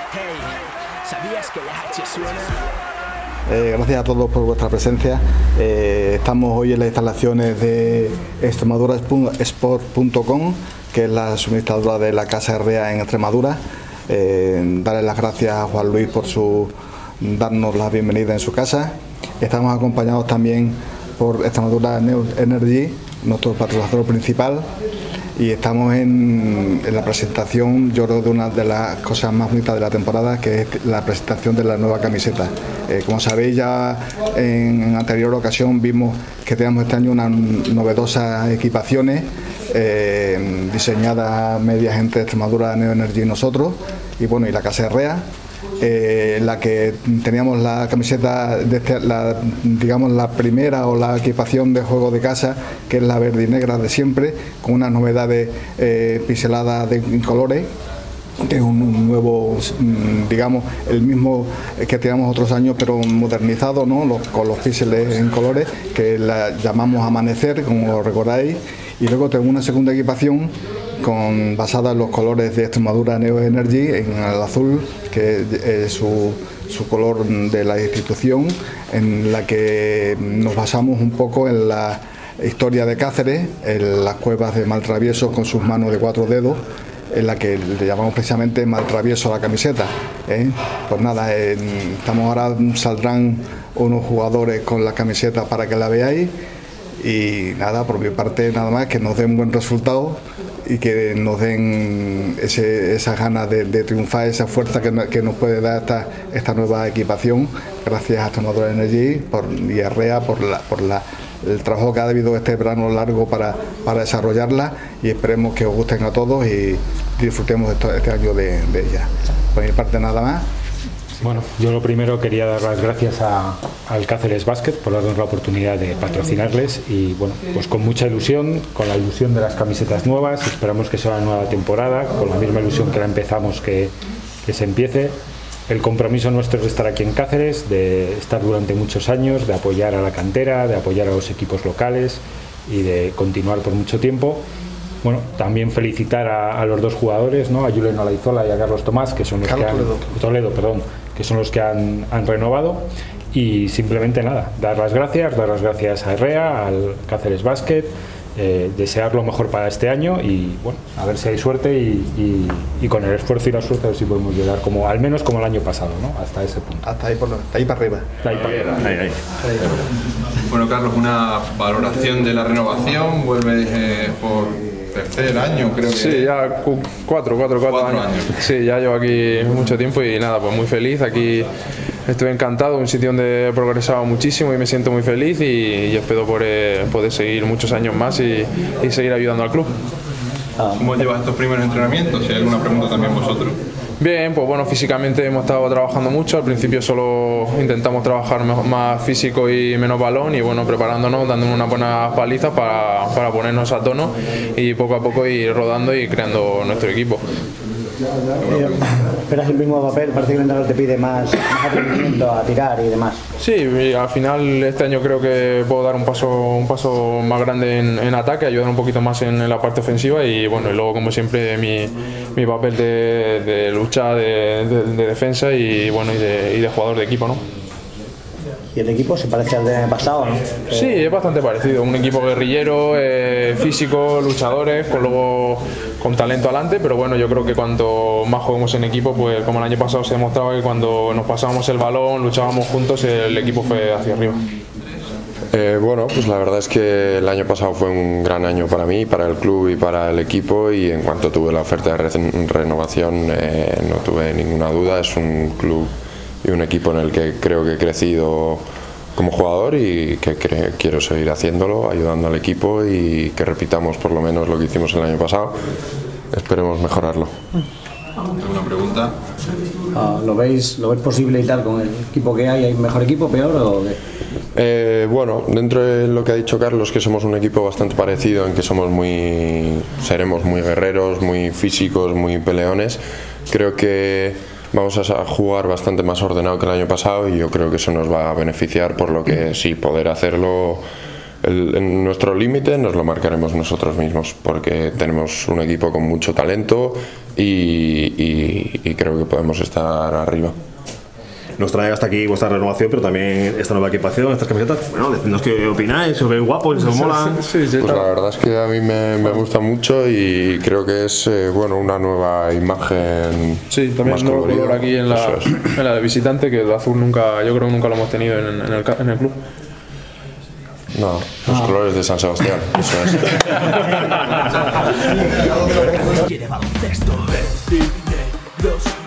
¿Sabías que la H suena? Gracias a todos por vuestra presencia. Estamos hoy en las instalaciones de extremadurasport.com, que es la suministradora de la Casa Herrea en Extremadura. Darle las gracias a Juan Luis por darnos la bienvenida en su casa. Estamos acompañados también por Extremadura New Energy, nuestro patrocinador principal. Y estamos en la presentación, yo creo, de una de las cosas más bonitas de la temporada, que es la presentación de la nueva camiseta. Como sabéis, ya en anterior ocasión vimos que tenemos este año unas novedosas equipaciones diseñadas medias entre Extremadura New Energy y nosotros, y bueno, y la Casa Herrea. La que teníamos la camiseta, digamos la primera o la equipación de juego de casa, que es la verde y negra de siempre, con unas novedades piseladas en colores, que es un nuevo, digamos, el mismo que teníamos otros años, pero modernizado, ¿no? Con los píxeles en colores, que la llamamos Amanecer, como recordáis. Y luego tengo una segunda equipación basada en los colores de Extremadura New Energy, en el azul, que es su color de la institución, en la que nos basamos un poco en la historia de Cáceres, en las cuevas de Maltravieso con sus manos de 4 dedos, en la que le llamamos precisamente Maltravieso a la camiseta. Pues nada, ahora saldrán unos jugadores con la camiseta para que la veáis. Y nada, por mi parte nada más, que nos den un buen resultado y que nos den esas ganas de triunfar, esa fuerza que nos puede dar esta nueva equipación. Gracias a Extremadura Energy y a Herrea por el trabajo que ha habido este verano largo para desarrollarla, y esperemos que os gusten a todos y disfrutemos este año de ella. Por mi parte nada más. Bueno, yo lo primero quería dar las gracias al Cáceres Básquet por darnos la oportunidad de patrocinarles, y bueno, pues con mucha ilusión, con la ilusión de las camisetas nuevas. Esperamos que sea una nueva temporada, con la misma ilusión que la empezamos, que se empiece. El compromiso nuestro es de estar aquí en Cáceres, de estar durante muchos años, de apoyar a la cantera, de apoyar a los equipos locales y de continuar por mucho tiempo. Bueno, también felicitar a los dos jugadores, ¿no? A Julen Olaizola y a Carlos Tomás, que son los que son los que han renovado. Y simplemente nada, dar las gracias a Herrea, al Cáceres Básquet, desear lo mejor para este año, y bueno, a ver si hay suerte y con el esfuerzo y la suerte a ver si podemos llegar al menos como el año pasado, ¿no? Hasta ese punto. Hasta ahí para arriba. Ahí. Bueno, Carlos, una valoración de la renovación. Vuelves por tercer año, creo que. Sí, ya cuatro años. Sí, ya llevo aquí mucho tiempo y nada, pues muy feliz. Aquí estoy encantado, un sitio donde he progresado muchísimo y me siento muy feliz, y espero poder seguir muchos años más y seguir ayudando al club. ¿Cómo llevas estos primeros entrenamientos? Si hay alguna pregunta también vosotros. Bien, pues bueno, físicamente hemos estado trabajando mucho. Al principio solo intentamos trabajar más físico y menos balón, y bueno, preparándonos, dándonos una buena paliza para ponernos a tono y poco a poco ir rodando y creando nuestro equipo. Esperas el mismo papel, parece que el entrenador te pide más atrevimiento a tirar y demás. Sí, y al final este año creo que puedo dar un paso más grande en ataque, ayudar un poquito más en la parte ofensiva, y bueno, y luego como siempre mi papel de lucha, de defensa y bueno, y de jugador de equipo, ¿no? ¿Y el equipo se parece al del año pasado, no? Sí, es bastante parecido, un equipo guerrillero, físico, luchadores, con talento adelante, pero bueno, yo creo que cuanto más juguemos en equipo, pues como el año pasado se demostraba que cuando nos pasábamos el balón, luchábamos juntos, el equipo fue hacia arriba. Bueno, pues la verdad es que el año pasado fue un gran año para mí, para el club y para el equipo, y en cuanto tuve la oferta de renovación no tuve ninguna duda. Es un club y un equipo en el que creo que he crecido como jugador y que quiero seguir haciéndolo, ayudando al equipo, y que repitamos por lo menos lo que hicimos el año pasado. Esperemos mejorarlo. ¿Alguna pregunta? ¿Lo veis posible y tal con el equipo que hay? ¿Hay mejor equipo, peor o qué? Bueno, dentro de lo que ha dicho Carlos, que somos un equipo bastante parecido, en que seremos muy guerreros, muy físicos, muy peleones. Creo que vamos a jugar bastante más ordenado que el año pasado, y yo creo que eso nos va a beneficiar, por lo que sí, poder hacerlo nuestro límite nos lo marcaremos nosotros mismos, porque tenemos un equipo con mucho talento y creo que podemos estar arriba. Nos trae hasta aquí vuestra renovación, pero también esta nueva equipación, estas camisetas. Bueno, decidnos qué opináis, si os veis guapos, si os mola. Pues la verdad es que a mí me gusta mucho y creo que es bueno, una nueva imagen. Sí, también más un nuevo colorida. color aquí en la de visitante, que el azul nunca, yo creo que nunca lo hemos tenido en el club. No, los colores de San Sebastián, eso es. Quiere baloncesto, negros.